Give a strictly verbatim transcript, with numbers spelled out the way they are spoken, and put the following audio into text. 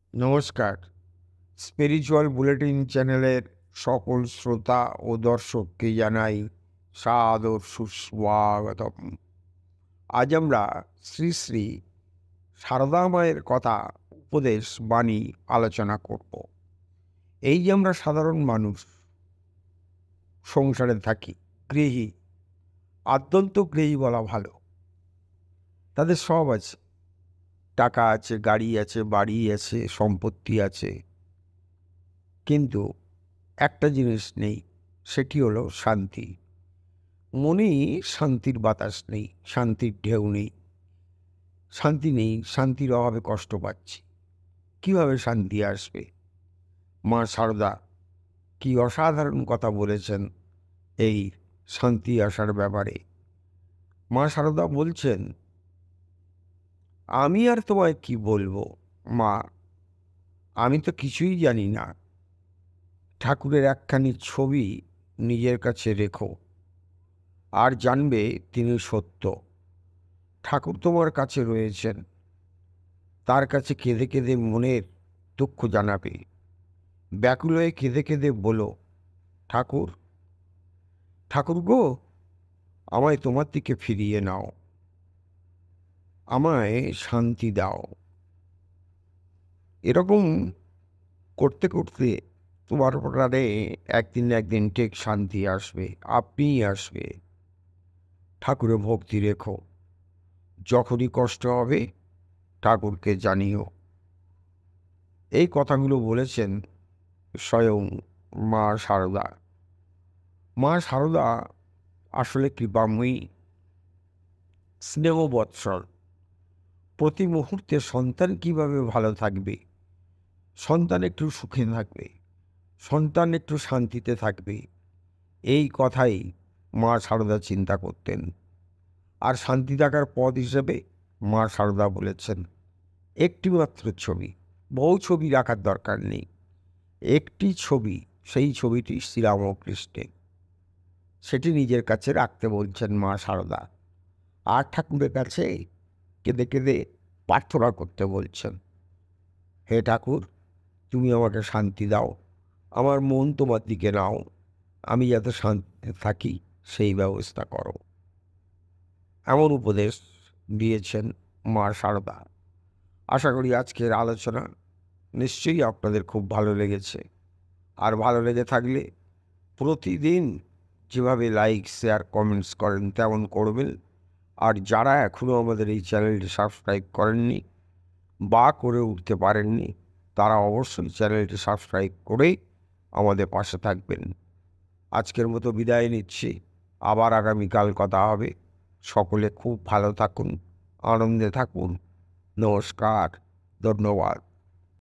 নমস্কার। Spiritual bulletin চ্যানেলের সকল শ্রোতা ও দর্শককে জানাই সাদর সুস্বাগতম। আজ আমরা শ্রী শ্রী সারদা মায়ের কথা, উপদেশ, বাণী আলোচনা করব। এই যে আমরা সাধারণ মানুষ সংসারে থাকি, গৃহী, আদ্যন্ত গৃহী বলা ভালো। তাদের সব আছে, টাকা আছে, গাড়ি আছে, বাড়ি আছে, সম্পত্তি আছে, কিন্তু একটা জিনিস নেই, সেটি হলো শান্তি। মনে শান্তির বাতাস নেই, শান্তির ঢেউ নেই, শান্তি নেই, শান্তির অভাবে কষ্ট পাচ্ছি। কিভাবে শান্তি আসবে? মা সারদা কি অসাধারণ কথা বলেছেন এই শান্তি আসার ব্যাপারে। মা সারদা বলছেন, আমি আর তোমায় কি বলবো মা, আমি তো কিছুই জানি না। ঠাকুরের একখানি ছবি নিজের কাছে রেখো, আর জানবে তিনি সত্য। ঠাকুর তোমার কাছে রয়েছেন, তার কাছে কেঁদে কেঁদে মনের দুঃখ জানাবে। ব্যাকুল হয়ে কেঁদে কেঁদে বলো, ঠাকুর, ঠাকুর গো, আমায় তোমার দিকে ফিরিয়ে নাও, আমায় শান্তি দাও। এরকম করতে করতে তোমার প্রাণে একদিন না একদিন ঠিক শান্তি আসবে, আপনিই আসবে। ঠাকুরে ভক্তি রেখো, যখনই কষ্ট হবে ঠাকুরকে জানিও। এই কথাগুলো বলেছেন স্বয়ং মা সারদা। মা সারদা আসলে কৃপাময়ী, স্নেহবৎসল। প্রতি মুহূর্তে সন্তান কিভাবে ভালো থাকবে, সন্তান একটু সুখে থাকবে, সন্তান একটু শান্তিতে থাকবে, এই কথাই মা সারদা চিন্তা করতেন। আর শান্তি থাকার পথ হিসেবে মা সারদা বলেছেন, একটি মাত্র ছবি, বহু ছবি রাখার দরকার নেই, একটি ছবি, সেই ছবিটি শ্রীরামকৃষ্ণের, সেটি নিজের কাছে রাখতে বলছেন মা সারদা। আর ঠাকুরের কাছে কেঁদে কেঁদে প্রার্থনা করতে বলছেন, হে ঠাকুর, তুমি আমাকে শান্তি দাও, আমার মন তোমার দিকে নাও, আমি যাতে শান্তিতে থাকি সেই ব্যবস্থা করো। এমন উপদেশ দিয়েছেন মা সারদা। আশা করি আজকের আলোচনা নিশ্চয়ই আপনাদের খুব ভালো লেগেছে। আর ভালো লেগে থাকলে প্রতিদিন যেভাবে লাইক, শেয়ার, কমেন্টস করেন তেমন করবেন। আর যারা এখনও আমাদের এই চ্যানেলটি সাবস্ক্রাইব করেননি বা করে উঠতে পারেননি, তারা অবশ্যই চ্যানেলটি সাবস্ক্রাইব করেই আমাদের পাশে থাকবেন। আজকের মতো বিদায় নিচ্ছি, আবার আগামীকাল কথা হবে। সকলে খুব ভালো থাকুন, আনন্দে থাকুন। নমস্কার, ধন্যবাদ।